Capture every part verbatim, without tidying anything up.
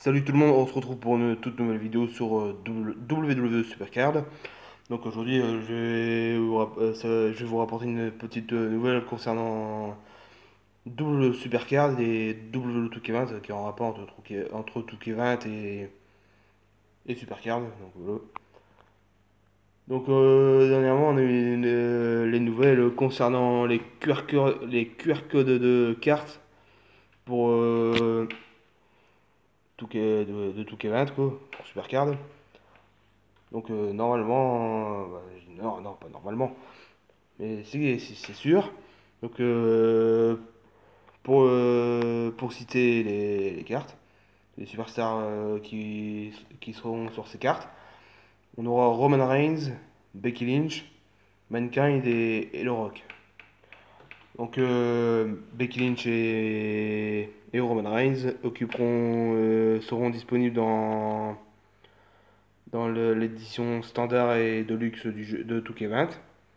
Salut tout le monde, on se retrouve pour une toute nouvelle vidéo sur euh, W W E Supercard. Donc aujourd'hui, euh, je vais vous, rap- euh, ça- je vais vous rapporter une petite euh, nouvelle concernant W W E Supercard et W W E deux K vingt, euh, qui est en rapport entre, Touquet- entre deux K vingt et, et Supercard. Donc, voilà. Donc, euh, dernièrement, on a eu une, euh, les nouvelles concernant les Q R, co- les Q R codes de cartes pour euh, deux K, de, de deux K vingt, quoi, pour Supercard. Donc euh, normalement, euh, bah, non, non, pas normalement, mais c'est c'est- c'est sûr. Donc euh, pour, euh, pour citer les, les cartes, les superstars euh, qui, qui seront sur ces cartes, on aura Roman Reigns, Becky Lynch, Mankind et, et le Rock. Donc euh, Becky Lynch et, et Roman Reigns occuperont, euh, seront disponibles dans, dans le- l'édition standard et de luxe du jeu de deux K vingt.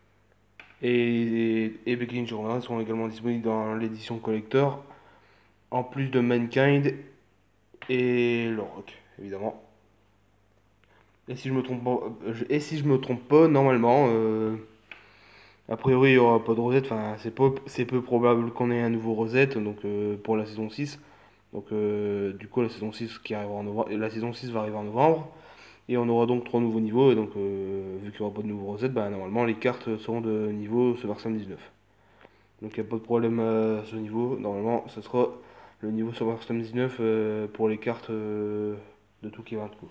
Et, et Becky Lynch et Roman Reigns seront également disponibles dans l'édition collector, en plus de Mankind et le Rock, évidemment. Et si je me trompe pas, euh, je- et si je me trompe pas, normalement, euh, a priori il n'y aura pas de Rosette. Enfin, c'est peu, c'est peu probable qu'on ait un nouveau Rosette, donc euh, pour la saison six. Donc euh, du coup la saison six qui arrivera en novembre, la saison six va arriver en novembre. Et on aura donc trois nouveaux niveaux. Et donc euh, vu qu'il n'y aura pas de nouveau Rosette, bah, normalement les cartes seront de niveau SummerSlam dix-neuf. Donc il n'y a pas de problème à ce niveau. Normalement, ce sera le niveau sur SummerSlam dix-neuf euh, pour les cartes euh, de tout qui va coup.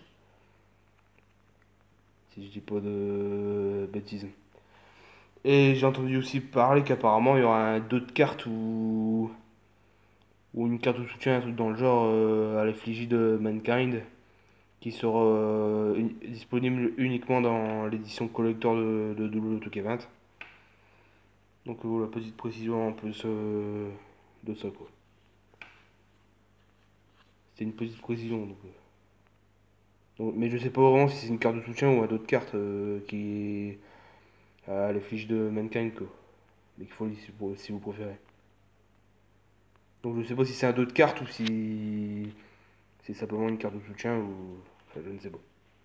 Si je dis pas de bêtises. Et j'ai entendu aussi parler qu'apparemment il y aura un deux de cartes ou, ou une carte de soutien, un truc dans le genre euh, à l'effigie de Mankind qui sera euh, uni- disponible uniquement dans l'édition collector de, de W W E deux K vingt. Donc euh, voilà, petite précision un peu euh, de ça quoi. C'était une petite précision donc. euh. Donc, mais je sais pas vraiment si c'est une carte de soutien ou une autre carte euh, qui est à l'effigie de Mankind quoi. Mais qu'il faut si vous, si vous préférez. Donc je sais pas si c'est un dos de carte ou si c'est simplement une carte de soutien ou. Enfin, je ne sais pas.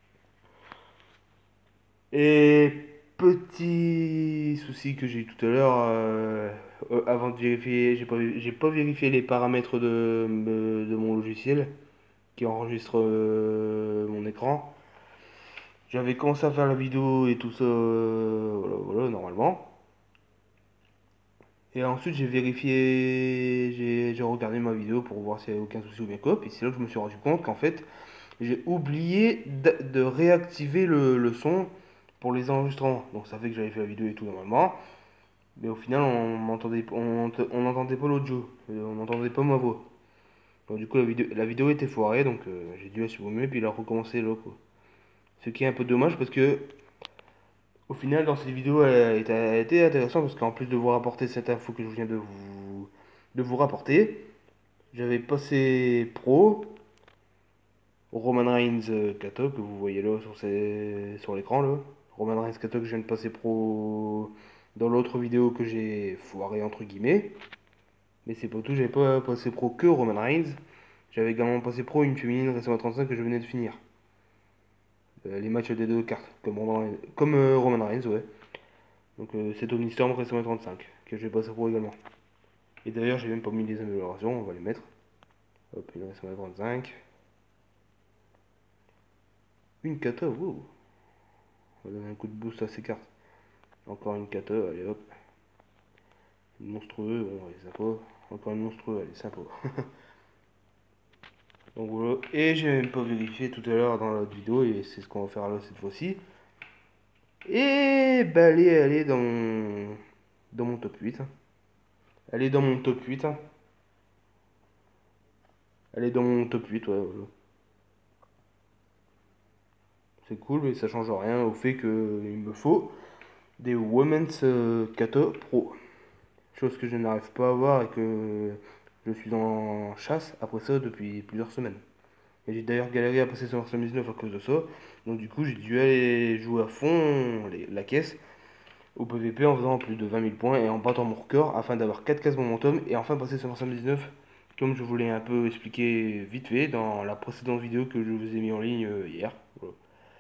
Et petit souci que j'ai eu tout à l'heure, euh, euh, avant de vérifier, j'ai pas, j'ai pas vérifié les paramètres de, de mon logiciel qui enregistre euh, mon écran. J'avais commencé à faire la vidéo et tout ça, euh, voilà, voilà, normalement. Et ensuite, j'ai vérifié, j'ai j'ai regardé ma vidéo pour voir s'il n'y avait aucun souci ou bien quoi. Puis c'est là que je me suis rendu compte qu'en fait, j'ai oublié de, de réactiver le, le son pour les enregistrements. Donc ça fait que j'avais fait la vidéo et tout normalement. Mais au final, on m'entendait, on, on n'entendait pas l'audio. Euh, On n'entendait pas ma voix. Donc du coup, la vidéo, la vidéo était foirée. Donc euh, j'ai dû la supprimer puis la recommencer là quoi. Ce qui est un peu dommage parce que au final, dans cette vidéo, elle, était- elle était intéressante parce qu'en plus de vous rapporter cette info que je viens de vous, de vous rapporter, j'avais passé pro Roman Reigns euh, Kato que vous voyez là sur, ces- sur l'écran là. Roman Reigns Kato que je viens de passer pro dans l'autre vidéo que j'ai foiré entre guillemets. Mais c'est pas tout, j'avais pas passé pro que Roman Reigns. J'avais également passé pro une féminine WrestleMania trente-cinq que je venais de finir. Euh, les matchs des deux cartes, comme Roman Reigns, comme, euh, Roman Reigns, ouais. Donc euh, c'est Tony Storm WrestleMania trente-cinq que je vais passer pro également. Et d'ailleurs, j'ai même pas mis les améliorations, on va les mettre. Hop, une WrestleMania trente-cinq. Une kata, wow. On va donner un coup de boost à ces cartes. Encore une kata, allez hop. Une monstrueux, bon, elle est sympa. Encore une monstrueux, elle est sympa. Donc voilà. Et j'ai même pas vérifié tout à l'heure dans la vidéo, et c'est ce qu'on va faire là cette fois-ci. Et bah, elle est, elle est dans mon, dans mon top huit. Elle est dans mon top huit. Elle est dans mon top huit, ouais, voilà. C'est cool, mais ça change rien au fait qu'il me faut des Women's euh, Kata Pro. Chose que je n'arrive pas à avoir et que je suis en chasse après ça depuis plusieurs semaines. Et j'ai d'ailleurs galéré à passer sur SummerSlam dix-neuf à cause de ça. Donc du coup j'ai dû aller jouer à fond les- la caisse au P V P en faisant plus de vingt mille points et en battant mon record afin d'avoir quatre cases momentum et enfin passer sur SummerSlam dix-neuf comme je voulais un peu expliquer vite fait dans la précédente vidéo que je vous ai mis en ligne euh, hier. Voilà.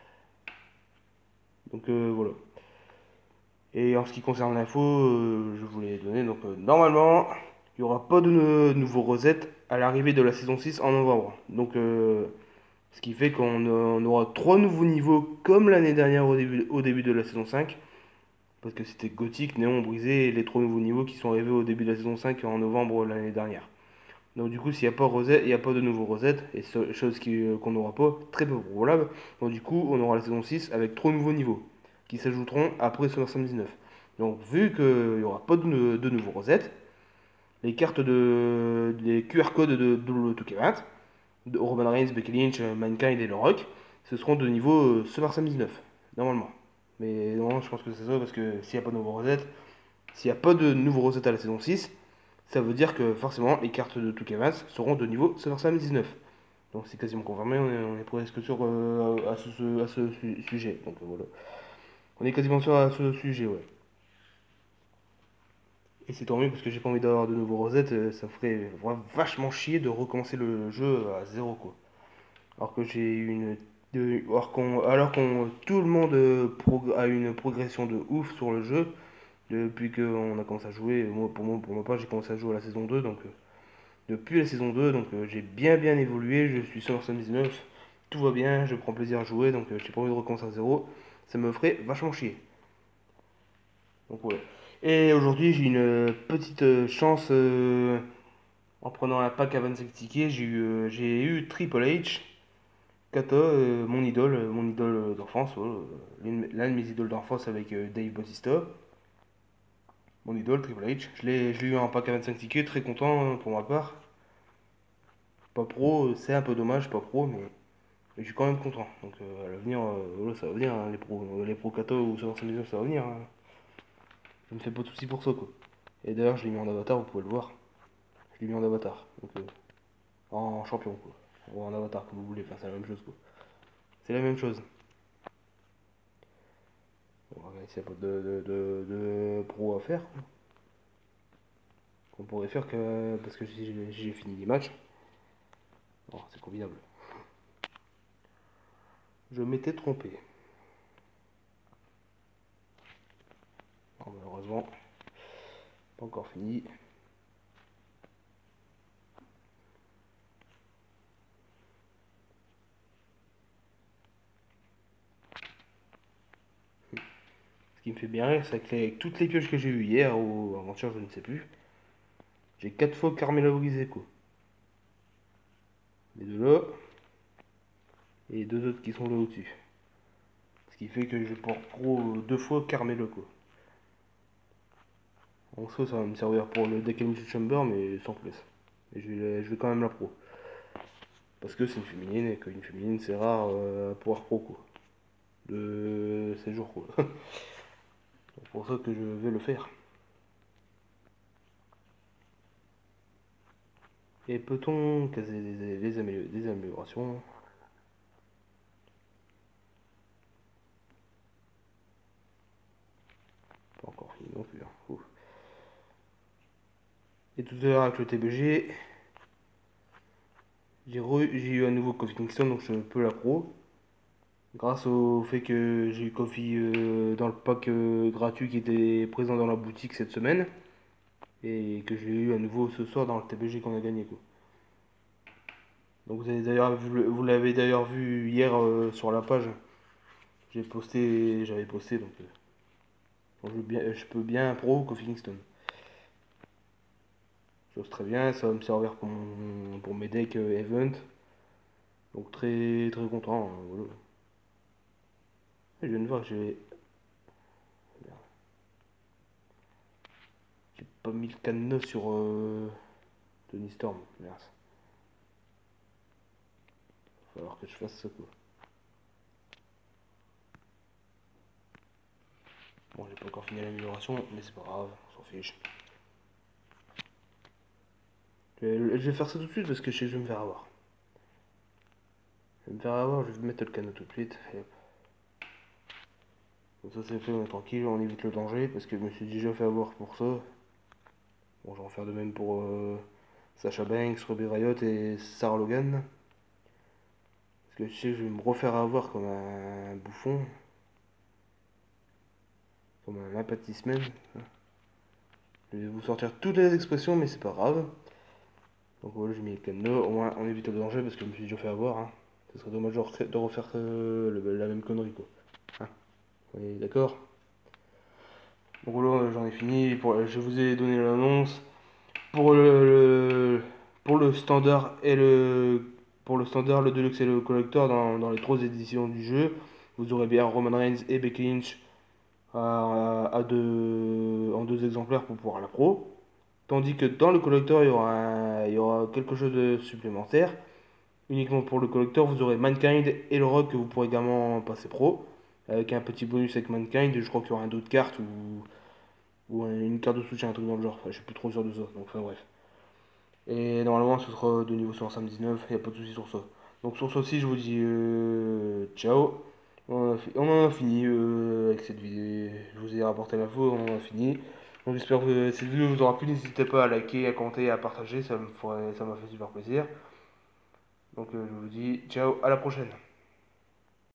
Donc euh, voilà. Et en ce qui concerne l'info, euh, je vous l'ai donné. Donc euh, normalement, il n'y aura pas de nou- nouveaux recettes à l'arrivée de la saison six en novembre. Donc euh, ce qui fait qu'on euh, on aura trois nouveaux niveaux comme l'année dernière au début, au début de la saison cinq. Parce que c'était Gothic, Néon, Brisé et les trois nouveaux niveaux qui sont arrivés au début de la saison cinq en novembre l'année dernière. Donc du coup, s'il n'y a pas Rosette, il n'y a pas de nouveaux Rosette, et ce- chose qui, euh, qu'on n'aura pas, très peu probable. Donc du coup, on aura la saison six avec trois nouveaux niveaux qui s'ajouteront après SummerSlam dix-neuf. Donc vu qu'il n'y aura pas de, de nouveaux Rosette, les cartes de. les Q R codes de W deux K vingt, de Roman Reigns, Becky Lynch, Mankind et The Rock, ce seront de niveau euh, SummerSlam dix-neuf, normalement. Mais normalement, je pense que c'est ça parce que s'il n'y a pas de nouveaux Rosette, s'il n'y a pas de nouveaux Rosette à la saison six, ça veut dire que forcément les cartes de deux K vingt seront de niveau SummerSlam dix-neuf. Donc c'est quasiment confirmé, on est, on est presque sûr euh, à ce, à ce su- sujet. Donc euh, voilà. On est quasiment sûr à ce sujet, ouais. Et c'est tant mieux parce que j'ai pas envie d'avoir de nouveaux Rosettes, euh, ça me ferait vachement chier de recommencer le jeu à zéro quoi. Alors que j'ai une. De, alors qu'on, alors qu'on tout le monde euh, prog- a une progression de ouf sur le jeu depuis qu'on a commencé à jouer. Moi, pour moi, pour ma part, j'ai commencé à jouer à la saison deux, donc euh, depuis la saison deux, donc euh, j'ai bien bien évolué, je suis sur dix-neuf, tout va bien, je prends plaisir à jouer, donc euh, j'ai pas envie de recommencer à zéro, ça me ferait vachement chier. Donc ouais. Et aujourd'hui j'ai une euh, petite euh, chance euh, en prenant un pack à vingt-cinq tickets, j'ai eu, euh, j'ai eu Triple H, Kata, euh, mon idole, euh, mon idole euh, d'enfance, voilà, euh, l'un de mes idoles d'enfance avec euh, Dave Bautista, mon idole Triple H. Je l'ai, je l'ai eu en pack à vingt-cinq tickets, très content euh, pour ma part. Pas pro, euh, c'est un peu dommage, pas pro, mais mais je suis quand même content. Donc euh, à l'avenir, euh, voilà, ça va venir, hein, les pro, euh, les pro kata ou sur maison, ça va venir, hein. Je me fais pas de soucis pour ça quoi. Et d'ailleurs, je l'ai mis en avatar, vous pouvez le voir. Je l'ai mis en avatar, donc euh, en champion quoi. Ou en avatar comme vous voulez, enfin c'est la même chose quoi. C'est la même chose. Bon, regarde, s'il n'y a pas de, de, de, de pro à faire, quoi. Qu'on pourrait faire que parce que j'ai j'ai fini les matchs. Oh, c'est convidable. Je m'étais trompé. Non, malheureusement, pas encore fini. Ce qui me fait bien rire, c'est qu'avec toutes les pioches que j'ai eues hier ou avant-hier, je ne sais plus, j'ai quatre fois Carmelo brisé quoi. Les deux là, et les deux autres qui sont là au-dessus. Ce qui fait que je porte pro deux fois Carmelo quoi. En soi, ça va me servir pour le deck Elimination Chamber, mais sans plus. Et je vais, je vais quand même la pro. Parce que c'est une féminine, et qu'une féminine, c'est rare euh, à pouvoir pro quoi. De ces jours quoi. C'est pour ça que je vais le faire. Et peut-on caser des, des, amélior- des améliorations? Pas encore fini non plus, hein. Ouf. Et tout à l'heure avec le T B G, j'ai eu un nouveau Coffee Kingston, donc je peux la pro. Grâce au fait que j'ai eu Coffee euh, dans le pack euh, gratuit qui était présent dans la boutique cette semaine. Et que j'ai eu à nouveau ce soir dans le T B G qu'on a gagné quoi. Donc vous avez d'ailleurs vu, vous l'avez d'ailleurs vu hier euh, sur la page. J'ai posté, j'avais posté donc, euh, donc je, bien, je peux bien pro Coffee Kingston. Chose très bien, ça va me servir pour, mon, pour mes decks euh, event. Donc très très content, hein, voilà. Je viens de voir que j'ai j'ai pas mis le cadenas sur euh, Tony Storm. Merde. Va falloir que je fasse ça quoi. Bon, j'ai pas encore fini l'amélioration, mais c'est pas grave, on s'en fiche. Je vais, je vais faire ça tout de suite parce que je sais que je vais me faire avoir. Je vais me faire avoir, je vais mettre le canot tout de suite. Et hop. Comme ça c'est fait, on est tranquille, on évite le danger parce que je me suis déjà fait avoir pour ça. Bon, je vais en faire de même pour, euh, Sasha Banks, Ruby Riott et Sarah Logan. Parce que je sais que je vais me refaire avoir comme un bouffon. Comme un apatisman. Je vais vous sortir toutes les expressions, mais c'est pas grave. Donc voilà, j'ai mis le cadenas. Au moins, on évite le danger parce que je me suis déjà fait avoir. Hein. Ce serait dommage de refaire euh, le, la même connerie, quoi. Hein. Oui, d'accord. Donc voilà, j'en ai fini. Pour, je vous ai donné l'annonce. Pour le, le, pour le standard et le pour le standard, le deluxe et le collector dans, dans les trois éditions du jeu, vous aurez bien Roman Reigns et Becky Lynch à, à deux, en deux exemplaires pour pouvoir la pro. Tandis que dans le collector, il y aura, un- il y aura quelque chose de supplémentaire. Uniquement pour le collector, vous aurez Mankind et le Rock que vous pourrez également passer pro. Avec un petit bonus avec Mankind, je crois qu'il y aura un dos de carte ou, ou une carte de soutien, un truc dans le genre. Enfin, je suis plus trop sûr de ça, donc enfin bref. Et normalement, ce sera de niveau soixante dix-neuf, il n'y a pas de souci sur ça. Donc sur ceci, je vous dis euh, ciao. On, a on en a fini euh, avec cette vidéo. Je vous ai rapporté l'info, on en a fini. Donc j'espère que cette vidéo vous aura plu. N'hésitez pas à liker, à commenter, à partager, ça me ferait, ça m'a fait super plaisir. Donc euh, je vous dis ciao, à la prochaine.